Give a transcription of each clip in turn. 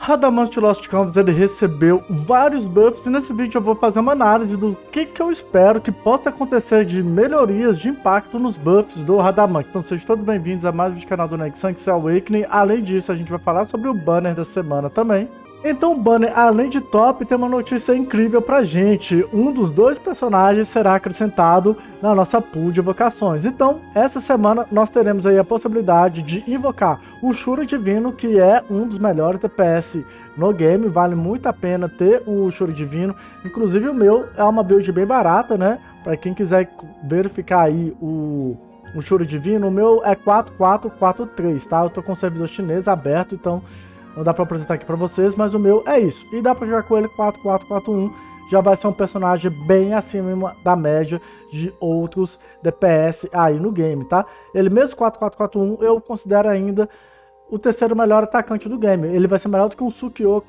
Radamanth Lost Canvas ele recebeu vários buffs e nesse vídeo eu vou fazer uma análise do que eu espero que possa acontecer de melhorias de impacto nos buffs do Radamanth. Então sejam todos bem-vindos a mais um vídeo do canal do Nexus Awakening. Além disso, a gente vai falar sobre o banner da semana também. Então o banner, além de top, tem uma notícia incrível pra gente. Um dos dois personagens será acrescentado na nossa pool de invocações. Então, essa semana nós teremos aí a possibilidade de invocar o Shura Divino, que é um dos melhores DPS no game. Vale muito a pena ter o Shura Divino. Inclusive o meu é uma build bem barata, né? Pra quem quiser verificar aí o Shura Divino, o meu é 4443, tá? Eu tô com o servidor chinês aberto, então não dá pra apresentar aqui pra vocês, mas o meu é isso. E dá pra jogar com ele 4441, já vai ser um personagem bem acima da média de outros DPS aí no game, tá? Ele mesmo 4441, eu considero ainda o terceiro melhor atacante do game. Ele vai ser melhor do que um Sukiô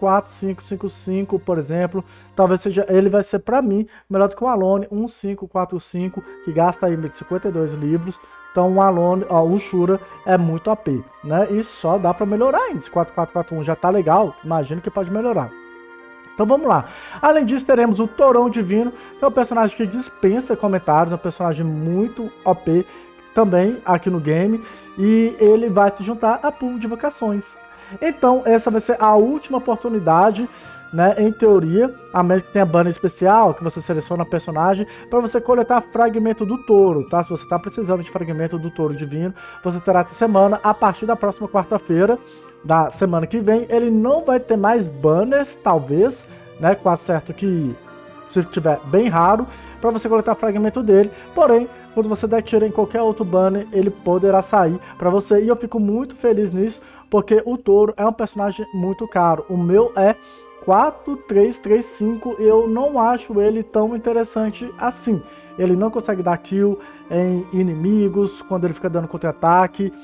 4555, por exemplo. Talvez seja, ele vai ser pra mim melhor do que um Alone 1545, que gasta aí 52 livros. Então o Alone, ó, o Shura é muito AP, né? E só dá pra melhorar ainda. Esse 4441 já tá legal, imagino que pode melhorar. Então vamos lá. Além disso, teremos o Torão Divino, que é um personagem que dispensa comentários, é um personagem muito OP também aqui no game. E ele vai se juntar a pool de invocações. Então essa vai ser a última oportunidade, né, em teoria, a menos que tenha banner especial, que você seleciona o personagem, para você coletar fragmento do touro, tá? Se você está precisando de fragmento do touro divino, você terá essa semana, a partir da próxima quarta-feira, da semana que vem. Ele não vai ter mais banners, talvez, né, quase certo que, se tiver bem raro, para você coletar fragmento dele, porém, quando você der tiro em qualquer outro banner, ele poderá sair para você, e eu fico muito feliz nisso, porque o touro é um personagem muito caro. O meu é 4335, eu não acho ele tão interessante assim. Ele não consegue dar kill em inimigos quando ele fica dando contra-ataque,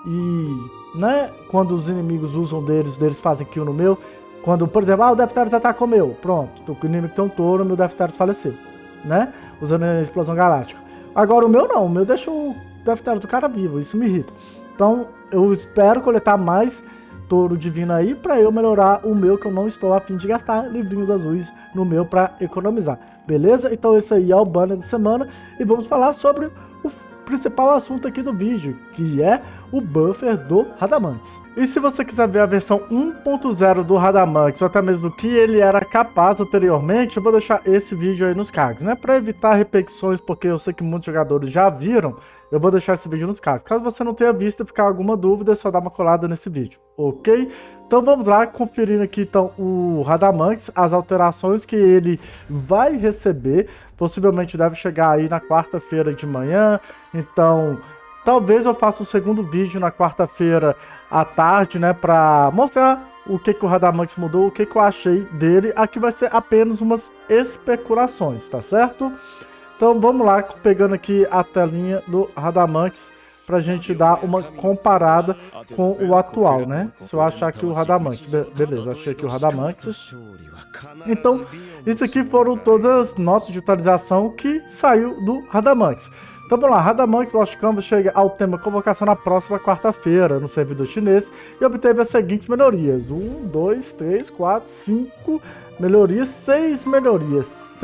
e, né, quando os inimigos usam deles fazem kill no meu. Quando, por exemplo, o Defterios atacou o meu, pronto, o inimigo tem um touro, meu Defterios faleceu, né, usando a explosão galáctica. Agora o meu não, o meu deixa o Defterios do cara vivo, isso me irrita. Então eu espero coletar mais touro divino aí pra eu melhorar o meu, que eu não estou a fim de gastar livrinhos azuis no meu pra economizar, beleza? Então esse aí é o banner da semana e vamos falar sobre o principal assunto aqui do vídeo, que é o buffer do Radamanth. E se você quiser ver a versão 1.0 do Radamanth, ou até mesmo do que ele era capaz anteriormente, eu vou deixar esse vídeo aí nos cards, né? Para evitar repetições, porque eu sei que muitos jogadores já viram, eu vou deixar esse vídeo nos cards. Caso você não tenha visto e ficar alguma dúvida, é só dar uma colada nesse vídeo, ok? Então vamos lá, conferindo aqui então o Radamanth, as alterações que ele vai receber. Possivelmente deve chegar aí na quarta-feira de manhã, então talvez eu faça um segundo vídeo na quarta-feira à tarde, né, para mostrar o que o Radamanth mudou, o que eu achei dele. Aqui vai ser apenas umas especulações, tá certo? Então vamos lá, pegando aqui a telinha do Radamanth pra gente dar uma comparada com o atual, né? Se eu achar aqui o Radamanth, beleza, achei aqui o Radamanth. Então, isso aqui foram todas as notas de atualização que saiu do Radamanth. Então vamos lá, Radamanth Lost Canvas chega ao tema convocação na próxima quarta-feira no servidor chinês e obteve as seguintes melhorias: 1, 2, 3, 4, 5 melhorias, 6 melhorias,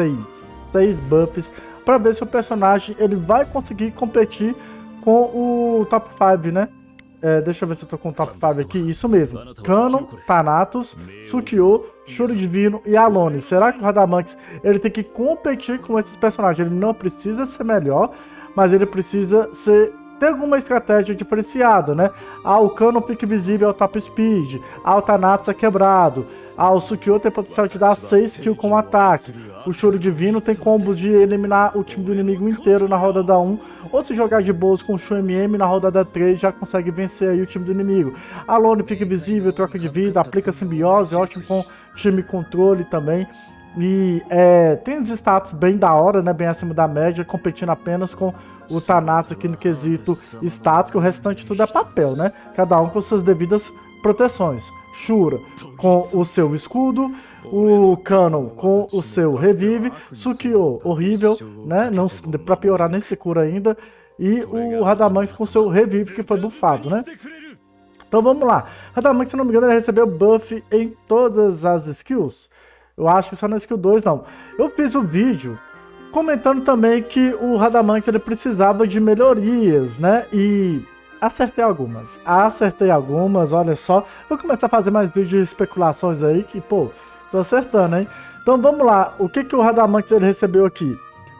6 buffs, para ver se o personagem ele vai conseguir competir com o top 5, né? Deixa eu ver se eu tô com o top 5 aqui, isso mesmo. Canon, Thanatos, Sukiô, Shura Divino e Alone. Será que o Radamanth ele tem que competir com esses personagens? Ele não precisa ser melhor, mas ele precisa ter alguma estratégia diferenciada, né? O Canon fica visível ao top speed, o Thanatos é quebrado, o Sukiô tem potencial de dar 6 kills com o ataque, o Shura Divino tem combos de eliminar o time do inimigo inteiro na rodada 1, ou se jogar de boas com o Shu MM na rodada 3 já consegue vencer aí o time do inimigo. Alone fica visível, troca de vida, aplica simbiose, ótimo com time controle também. E tem os status bem da hora, né, bem acima da média, competindo apenas com o Thanatos aqui no quesito status, que o restante tudo é papel, né? Cada um com suas devidas proteções. Shura com o seu escudo, o Canon com o seu revive, Sukiô horrível, né? Não, pra piorar nem se cura ainda, e o Radamanth com o seu revive que foi bufado, né? Então vamos lá. Radamanx, se não me engano, ele recebeu buff em todas as skills. Eu acho que só na skill 2 não. Eu fiz o vídeo comentando também que o Radamanx ele precisava de melhorias, né? E acertei algumas. Olha só. Vou começar a fazer mais vídeos de especulações aí, que, pô, tô acertando, hein? Então vamos lá. O que o Radamanx ele recebeu aqui?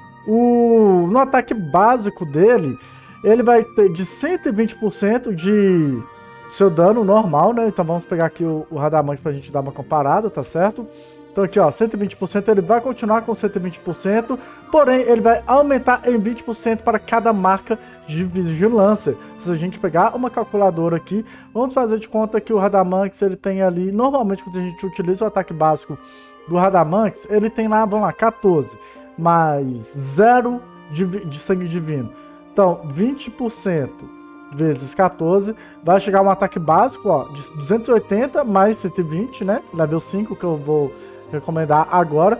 No ataque básico dele, ele vai ter de 120% de seu dano normal, né? Então vamos pegar aqui o Radamanx pra gente dar uma comparada, tá certo? Então aqui, ó, 120%, ele vai continuar com 120%, porém ele vai aumentar em 20% para cada marca de vigilância. Se a gente pegar uma calculadora aqui, vamos fazer de conta que o Radamanx, ele tem ali, normalmente quando a gente utiliza o ataque básico do Radamanx, ele tem lá, vamos lá, 14, mais 0 de sangue divino. Então, 20% vezes 14, vai chegar um ataque básico, ó, de 280 mais 120, né? Level 5, que eu vou recomendar agora.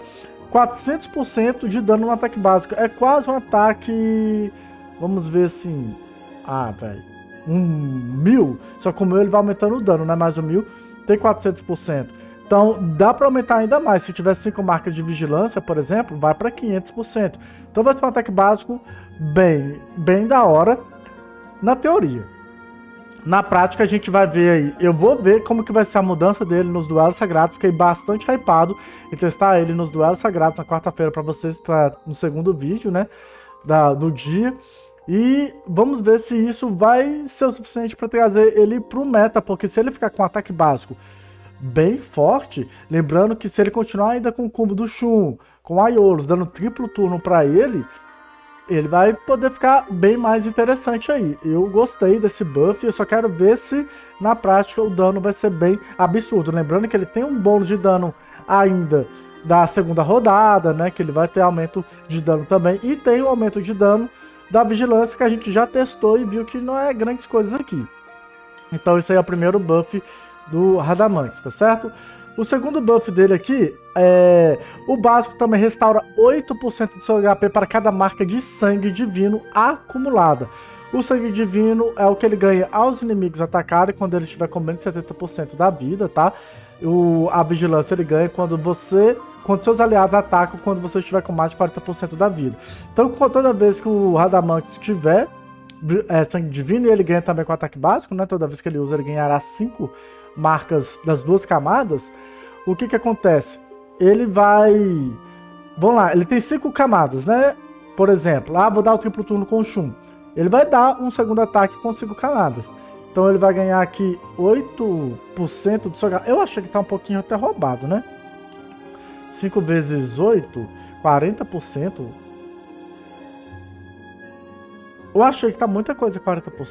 400% de dano no ataque básico. É quase um ataque, vamos ver assim, velho, 1000, só que o meu ele vai aumentando o dano, né? Mais 1000, tem 400%. Então, dá para aumentar ainda mais. Se tiver 5 marcas de vigilância, por exemplo, vai para 500%. Então, vai ser um ataque básico bem da hora, na teoria. Na prática, a gente vai ver aí. Eu vou ver como que vai ser a mudança dele nos duelos sagrados. Fiquei bastante hypado em testar ele nos duelos sagrados na quarta-feira para vocês, no segundo vídeo, né, do dia. E vamos ver se isso vai ser o suficiente para trazer ele pro meta, porque se ele ficar com um ataque básico bem forte, lembrando que se ele continuar ainda com o combo do Shun, com a Aiolos, dando triplo turno para ele vai poder ficar bem mais interessante aí. Eu gostei desse buff, eu só quero ver se na prática o dano vai ser bem absurdo. Lembrando que ele tem um bônus de dano ainda da segunda rodada, né, que ele vai ter aumento de dano também, e tem o aumento de dano da vigilância que a gente já testou e viu que não é grandes coisas aqui. Então esse aí é o primeiro buff do Radamanx, tá certo? O segundo buff dele aqui é o básico, também restaura 8% do seu HP para cada marca de sangue divino acumulada. O sangue divino é o que ele ganha aos inimigos atacarem quando ele estiver com menos de 70% da vida, tá? A vigilância ele ganha quando seus aliados atacam quando você estiver com mais de 40% da vida. Então, toda vez que o Radamanx tiver sangue divino, ele ganha também com ataque básico, né? Toda vez que ele usa, ele ganhará 5 marcas das 2 camadas. O que acontece? Ele vai... Vamos lá, ele tem 5 camadas, né? Por exemplo, vou dar o triplo turno com o Shun. Ele vai dar um segundo ataque com 5 camadas. Então ele vai ganhar aqui 8% do seu... Eu achei que tá um pouquinho até roubado, né? 5 vezes 8, 40%. Eu achei que tá muita coisa 40%.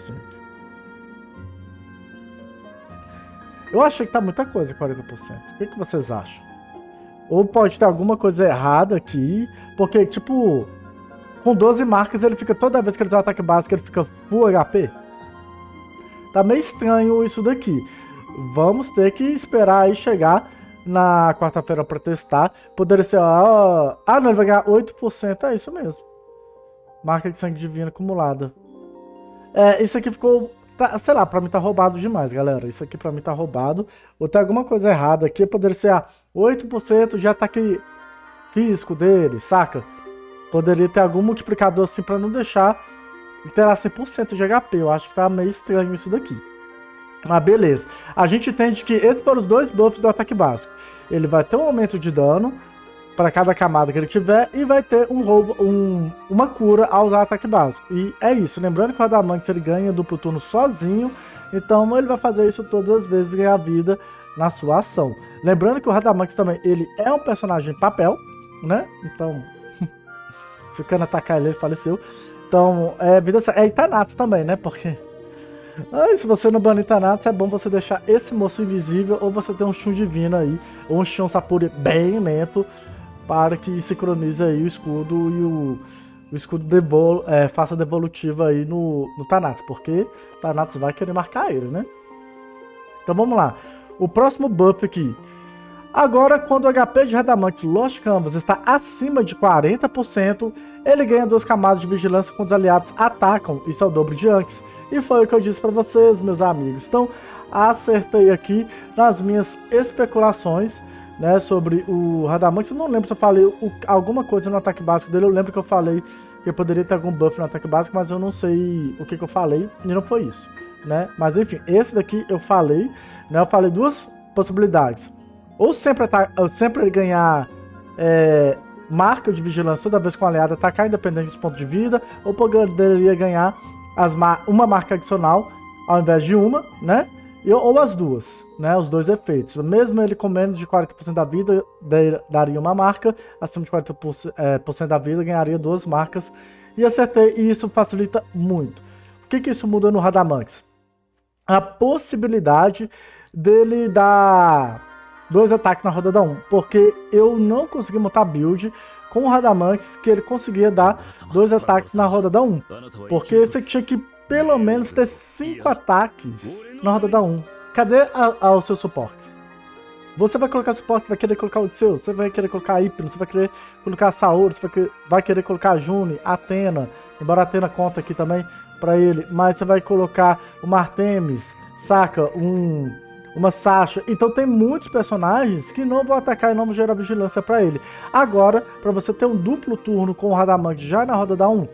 Eu achei que tá muita coisa 40%. O que vocês acham? Ou pode ter alguma coisa errada aqui, porque, tipo, com 12 marcas ele fica, toda vez que ele tem um ataque básico, ele fica full HP. Tá meio estranho isso daqui. Vamos ter que esperar aí chegar na quarta-feira pra testar. Poderia ser, não, ele vai ganhar 8%, é isso mesmo. Marca de sangue divino acumulada. Isso aqui ficou... sei lá, pra mim tá roubado demais, galera. Isso aqui pra mim tá roubado. Ou tem alguma coisa errada aqui. Poderia ser 8% de ataque físico dele, saca? Poderia ter algum multiplicador assim pra não deixar ele ter 100% de HP. Eu acho que tá meio estranho isso daqui. Mas beleza. A gente entende que esses foram os 2 buffs do ataque básico. Ele vai ter um aumento de dano para cada camada que ele tiver e vai ter uma cura ao usar ataque básico. E é isso. Lembrando que o Radamanx ele ganha duplo turno sozinho, então ele vai fazer isso todas as vezes e ganhar vida na sua ação. Lembrando que o Radamanx também ele é um personagem papel, né? Então, se o Kano atacar ele faleceu. Então, é Thanatos também, né? Porque se você não banir Thanatos, é bom você deixar esse moço invisível ou você ter um Shun divino aí, ou um Shun Sapuri bem lento, para que sincronize aí o escudo e o escudo faça devolutiva aí no Thanatos, porque Thanatos vai querer marcar ele, né? Então vamos lá. O próximo buff aqui. Agora, quando o HP de Radamanx Lost Canvas está acima de 40%, ele ganha 2 camadas de vigilância quando os aliados atacam. Isso é o dobro de antes. E foi o que eu disse para vocês, meus amigos. Então, acertei aqui nas minhas especulações, né, sobre o Radamantes. Eu não lembro se eu falei alguma coisa no ataque básico dele. Eu lembro que eu falei que poderia ter algum buff no ataque básico, mas eu não sei o que eu falei, e não foi isso, né? Mas enfim, esse daqui eu falei, né? Eu falei duas possibilidades. Ou sempre ele ganhar marca de vigilância toda vez que um aliado atacar, independente dos pontos de vida, ou poderia ganhar uma marca adicional ao invés de uma, né? Ou as duas, né? Os dois efeitos. Mesmo ele com menos de 40% da vida, daria uma marca. Acima de 40% da vida, ganharia duas marcas. E acertei, e isso facilita muito. O que isso muda no Radamantes? A possibilidade dele dar 2 ataques na rodada 1. Porque eu não consegui montar build com o Radamantes que ele conseguia dar 2 ataques na rodada 1. Porque você tinha que pelo menos ter 5 ataques na rodada 1. Cadê os seus suportes? Você vai colocar suporte, vai querer colocar o seu, você vai querer colocar Hypno, você vai querer colocar Saori, você vai querer colocar June, Athena, embora a Athena conta aqui também pra ele, mas você vai colocar uma Artemis, saca? Uma Sasha. Então tem muitos personagens que não vão atacar e não vão gerar vigilância pra ele. Agora, pra você ter um duplo turno com o Radamantes já na rodada 1,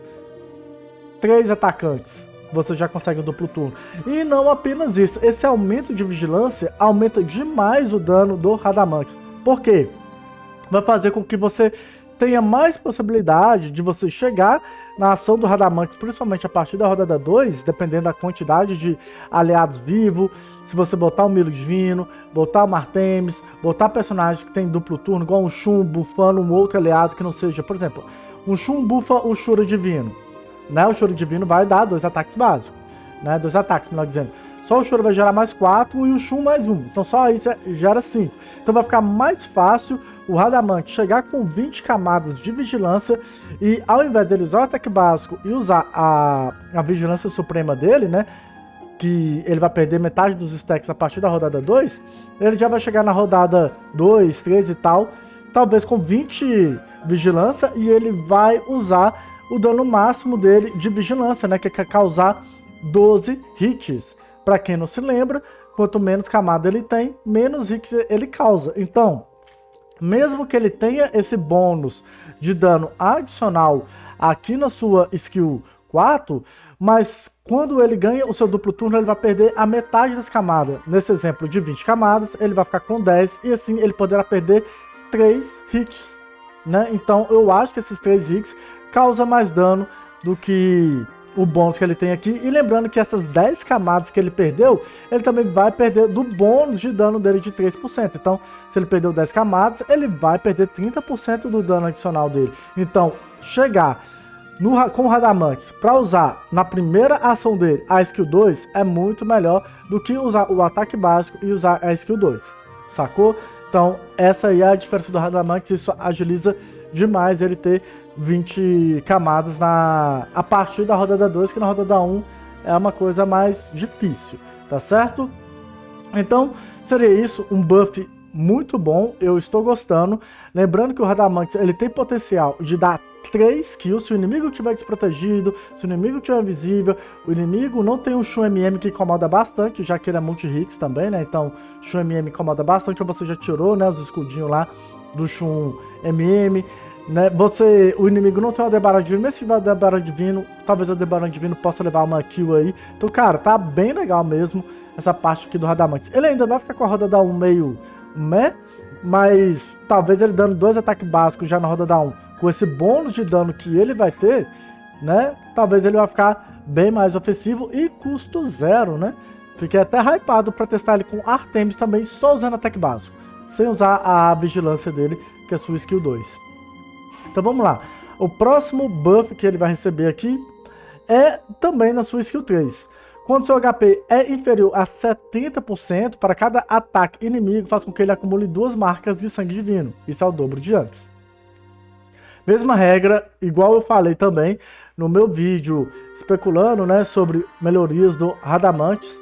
3 atacantes, você já consegue um duplo turno. E não apenas isso, esse aumento de vigilância aumenta demais o dano do Radamantes. Por quê? Vai fazer com que você tenha mais possibilidade de você chegar na ação do Radamantes, principalmente a partir da rodada 2, dependendo da quantidade de aliados vivos. Se você botar um Milo Divino, botar uma Artemis, botar personagens que tem duplo turno, igual um Shun bufando um outro aliado que não seja, por exemplo, um Shun bufa o Shura Divino, né? O Shura Divino vai dar 2 ataques básicos, né? 2 ataques, melhor dizendo. Só o Shura vai gerar mais 4 e o Shun mais 1. Então só aí gera 5. Então vai ficar mais fácil o Radamantes chegar com 20 camadas de vigilância e ao invés dele usar o ataque básico e usar a vigilância suprema dele, né? Que ele vai perder metade dos stacks a partir da rodada 2, ele já vai chegar na rodada 2, 3 e tal, talvez com 20 vigilância, e ele vai usar o dano máximo dele de vigilância, né? Que é causar 12 hits. Para quem não se lembra, quanto menos camada ele tem, menos hits ele causa. Então, mesmo que ele tenha esse bônus de dano adicional aqui na sua skill 4, mas quando ele ganha o seu duplo turno, ele vai perder a metade das camadas. Nesse exemplo de 20 camadas, ele vai ficar com 10 e assim ele poderá perder 3 hits, né? Então eu acho que esses 3 hits causam mais dano do que o bônus que ele tem aqui. E lembrando que essas 10 camadas que ele perdeu, ele também vai perder do bônus de dano dele de 3%. Então, se ele perdeu 10 camadas, ele vai perder 30% do dano adicional dele. Então, chegar com o Radamantes para usar na primeira ação dele a skill 2 é muito melhor do que usar o ataque básico e usar a skill 2. Sacou? Então, essa aí é a diferença do Radamantes. Isso agiliza demais ele ter 20 camadas a partir da rodada 2, que na rodada 1 é uma coisa mais difícil, tá certo? Então, seria isso, um buff muito bom, eu estou gostando. Lembrando que o Radamantes, ele tem potencial de dar 3 kills se o inimigo estiver desprotegido, se o inimigo estiver invisível, o inimigo não tem um Shun MM que incomoda bastante, já que ele é multi-hits também, né? Então, Shun MM incomoda bastante, você já tirou, né, os escudinhos lá do Shun MM, né? O inimigo não tem o Aldebaran Divino, mesmo se tiver o Aldebaran Divino, talvez o Aldebaran Divino possa levar uma kill aí. Então, cara, tá bem legal mesmo essa parte aqui do Radamantes. Ele ainda vai ficar com a rodada 1 meio meh, mas talvez ele dando 2 ataques básicos já na rodada 1, com esse bônus de dano que ele vai ter, né? Talvez ele vai ficar bem mais ofensivo e custo 0, né? Fiquei até hypado pra testar ele com Artemis também, só usando ataque básico, sem usar a vigilância dele, que é sua skill 2. Então vamos lá. O próximo buff que ele vai receber aqui é também na sua skill 3. Quando seu HP é inferior a 70%, para cada ataque inimigo, faz com que ele acumule 2 marcas de sangue divino. Isso é o dobro de antes. Mesma regra, igual eu falei também no meu vídeo especulando, né, sobre melhorias do Radamantes.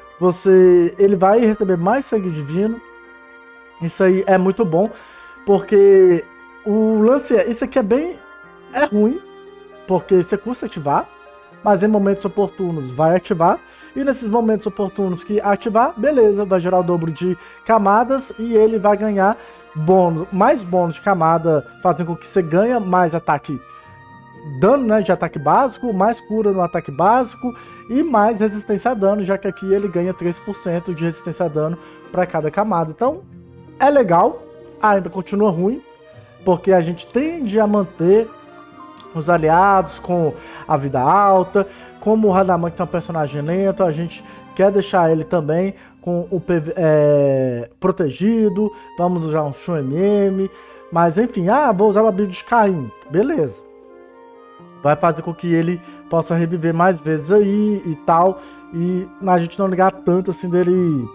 Ele vai receber mais sangue divino. Isso aí é muito bom, porque o lance isso aqui é ruim, porque você custa ativar, mas em momentos oportunos vai ativar, e nesses momentos oportunos que ativar, beleza, vai gerar o dobro de camadas e ele vai ganhar bônus, mais bônus de camada, fazendo com que você ganhe mais ataque, dano, né, de ataque básico, mais cura no ataque básico e mais resistência a dano, já que aqui ele ganha 3% de resistência a dano para cada camada. Então é legal, ainda continua ruim, porque a gente tende a manter os aliados com a vida alta. Como o Radamantes é um personagem lento, a gente quer deixar ele também com o PV, protegido. Vamos usar um Shun MM, mas enfim, vou usar uma build de Caim, beleza. Vai fazer com que ele possa reviver mais vezes aí e tal, e a gente não ligar tanto assim dele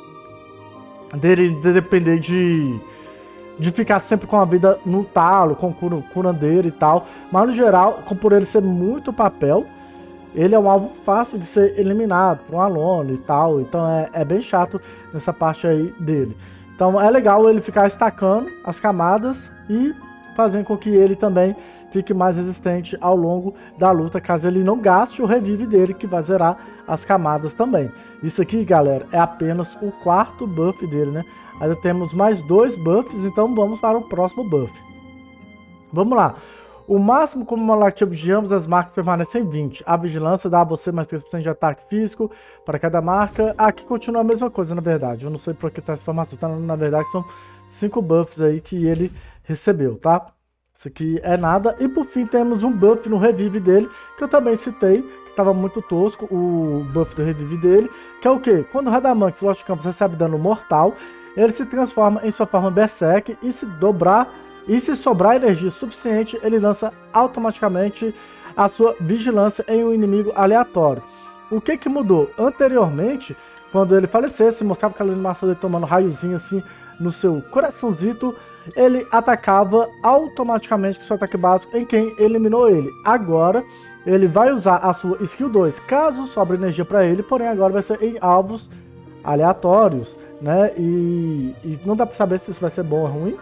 depender de ficar sempre com a vida no talo, com curandeiro e tal. Mas no geral, por ele ser muito papel, ele é um alvo fácil de ser eliminado por um aluno e tal. Então é bem chato nessa parte aí dele. Então é legal ele ficar estacando as camadas e fazendo com que ele também fique mais resistente ao longo da luta, caso ele não gaste o revive dele, que vai zerar as camadas também. Isso aqui, galera, é apenas o 4º buff dele, né? Ainda temos mais 2 buffs, então vamos para o próximo buff. Vamos lá. O máximo cumulativo de ambas as marcas permanece em 20. A vigilância dá a você mais 3% de ataque físico para cada marca. Aqui continua a mesma coisa, na verdade. Eu não sei por que tá essa informação. Tá, na verdade, são 5 buffs aí que ele recebeu, tá? Isso aqui é nada. E por fim temos um buff no revive dele, que eu também citei, que estava muito tosco, o buff do revive dele, que é o que? Quando o Radamantes Lost Campus recebe dano mortal, ele se transforma em sua forma Berserk e se sobrar energia suficiente, ele lança automaticamente a sua vigilância em um inimigo aleatório. O que mudou? Anteriormente, quando ele falecesse, mostrava aquela animação dele tomando raiozinho assim no seu coraçãozito, ele atacava automaticamente com seu ataque básico em quem eliminou ele. Agora, ele vai usar a sua skill 2, caso sobre energia para ele, porém agora vai ser em alvos aleatórios, né? E não dá para saber se isso vai ser bom ou ruim.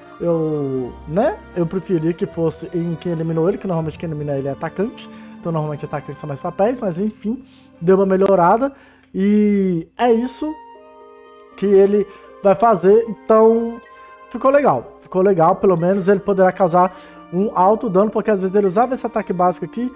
Eu preferia que fosse em quem eliminou ele, que normalmente quem elimina ele é atacante, então normalmente atacantes são mais papéis, mas enfim, deu uma melhorada e é isso que ele vai fazer. Então ficou legal, pelo menos ele poderá causar um alto dano, porque às vezes ele usava esse ataque básico aqui,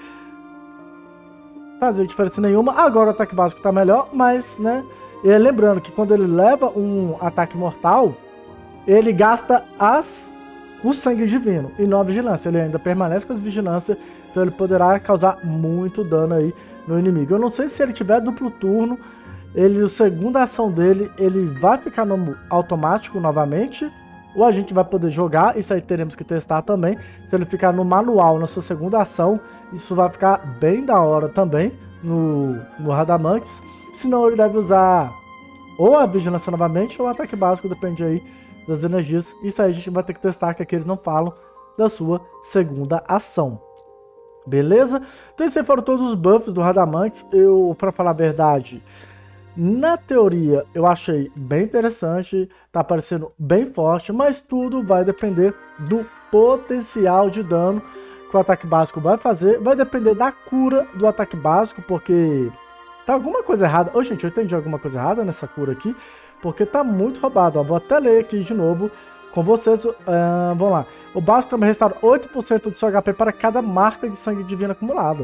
fazia diferença nenhuma. Agora o ataque básico tá melhor, mas né, e lembrando que quando ele leva um ataque mortal, ele gasta o sangue divino e não a vigilância. Ele ainda permanece com a vigilância, então ele poderá causar muito dano aí no inimigo. Eu não sei se ele tiver duplo turno, a segunda ação dele, ele vai ficar no automático novamente, ou a gente vai poder jogar, isso aí teremos que testar também. Se ele ficar no manual na sua segunda ação, isso vai ficar bem da hora também no Radamantes. Senão ele deve usar ou a vigilância novamente, ou o ataque básico, depende aí das energias. Isso aí a gente vai ter que testar, que aqui eles não falam da sua segunda ação. Beleza? Então esses foram todos os buffs do Radamantes. Pra falar a verdade, na teoria eu achei bem interessante, tá parecendo bem forte, mas tudo vai depender do potencial de dano que o ataque básico vai fazer, vai depender da cura do ataque básico, porque tá alguma coisa errada. Ô, gente, eu entendi alguma coisa errada nessa cura aqui, porque tá muito roubado. Ó, vou até ler aqui de novo com vocês. Vamos lá. O básico também restaura 8% do seu HP para cada marca de sangue divino acumulada.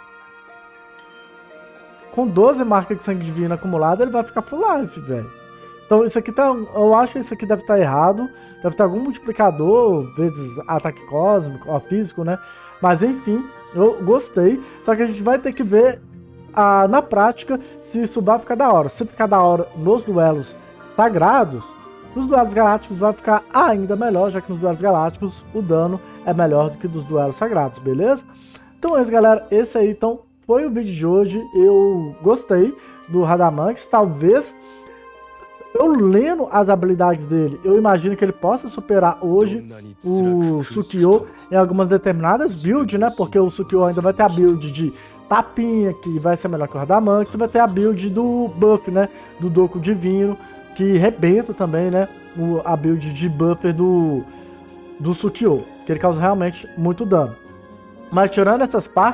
Com 12 marcas de sangue divino acumulada, ele vai ficar full life, velho. Então isso aqui tá... Eu acho que isso aqui deve estar errado. Deve ter algum multiplicador, vezes ataque cósmico, ó, físico, né? Mas enfim, eu gostei. Só que a gente vai ter que ver na prática se isso vai ficar da hora. Se ficar da hora nos duelos sagrados, nos duelos galácticos vai ficar ainda melhor, já que nos duelos galácticos o dano é melhor do que dos duelos sagrados, beleza? Então é isso, galera. Esse aí, então, foi o vídeo de hoje. Eu gostei do Radamantes. Talvez, eu lendo as habilidades dele, eu imagino que ele possa superar hoje o Sukyo em algumas determinadas builds, né? Porque o Sukyo ainda vai ter a build de tapinha, que vai ser melhor que o Radamantes, vai ter a build do buff, né? Do Doku Divino, que rebenta também, né? A build de buffer do Sukyo, que ele causa realmente muito dano. Mas tirando essas partes,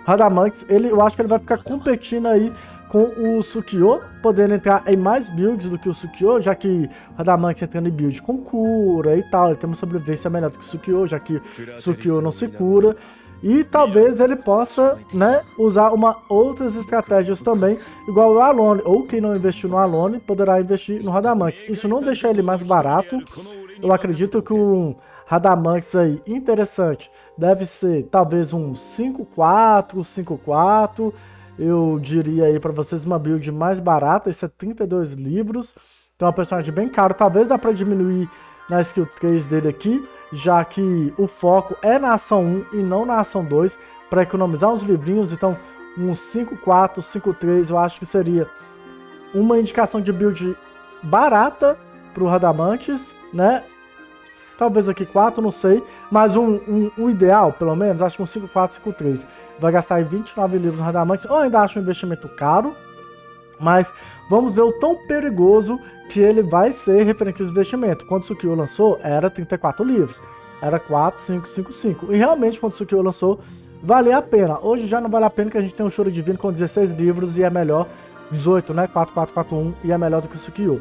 Radamanthus, eu acho que ele vai ficar competindo aí com o Sukiô, podendo entrar em mais builds do que o Sukiô, já que o Radamanthus entrando em build com cura e tal, ele tem uma sobrevivência melhor do que o Sukiô, já que o Sukiô não se cura. E talvez ele possa, né, usar outras estratégias também, igual o Alone, ou quem não investiu no Alone poderá investir no Radamanthus. Isso não deixa ele mais barato. Eu acredito que um Radamanthus aí interessante deve ser talvez um 5-4, 5-4. Eu diria aí para vocês uma build mais barata, esse é 32 livros. Então é um personagem bem caro, talvez dá para diminuir na skill 3 dele aqui, já que o foco é na ação 1 e não na ação 2, para economizar uns livrinhos. Então um 5-4, 5-3 eu acho que seria uma indicação de build barata para o Radamanthus, né? Talvez aqui 4, não sei, mas o ideal, pelo menos, acho que um 5-4, 5-3. Vai gastar aí 29 livros no Radamanthus, eu ainda acho um investimento caro, mas vamos ver o tão perigoso que ele vai ser referente ao investimento. Quando o Sukiô lançou, era 34 livros, era 4, 5, 5, 5. E realmente, quando o Sukiô lançou, valia a pena. Hoje já não vale a pena, que a gente tem um Choro Divino com 16 livros e é melhor, 18, né? 4, 4, 4, 1 e é melhor do que o Sukiô.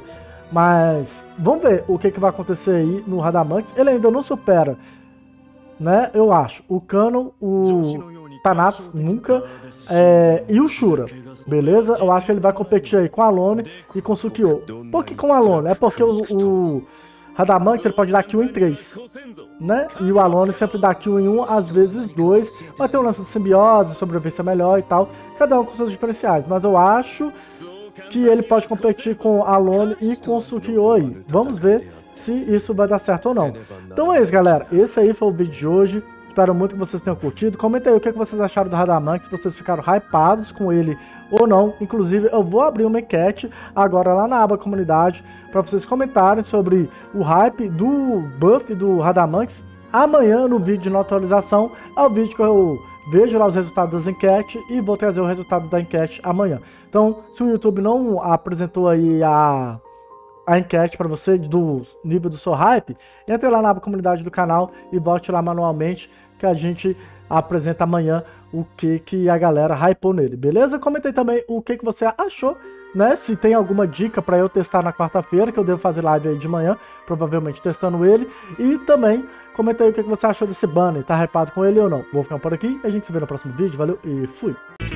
Mas vamos ver o que vai acontecer aí no Radamanthus. Ele ainda não supera, né? Eu acho. O Canon, o Thanatos nunca, e o Shura, beleza? Eu acho que ele vai competir aí com a Alone e com o Sukiô. Por que com a Alone? É porque o Radamanthus ele pode dar kill em 3, né? E o Alone sempre dá kill em 1, às vezes 2. Vai ter um lance de simbiose, sobrevivência melhor e tal. Cada um com seus diferenciais. Mas eu acho que ele pode competir com a Alone e com o Sukiô aí. Vamos ver se isso vai dar certo ou não. Então é isso, galera. Esse aí foi o vídeo de hoje. Espero muito que vocês tenham curtido. Comenta aí o que vocês acharam do Radamanthus, se vocês ficaram hypados com ele ou não. Inclusive, eu vou abrir uma enquete agora lá na aba comunidade para vocês comentarem sobre o hype do buff do Radamanthus. Amanhã, no vídeo de nova atualização, é o vídeo que eu vejo lá os resultados das enquetes e vou trazer o resultado da enquete amanhã. Então, se o YouTube não apresentou aí a enquete para você do nível do seu hype, entre lá na aba comunidade do canal e vote lá manualmente, que a gente apresenta amanhã o que a galera hypou nele, beleza? Comenta aí também o que você achou, né? Se tem alguma dica para eu testar na quarta-feira, que eu devo fazer live aí de manhã, provavelmente testando ele. E também comenta aí o que você achou desse banner, tá hypado com ele ou não. Vou ficar por aqui, a gente se vê no próximo vídeo, valeu e fui!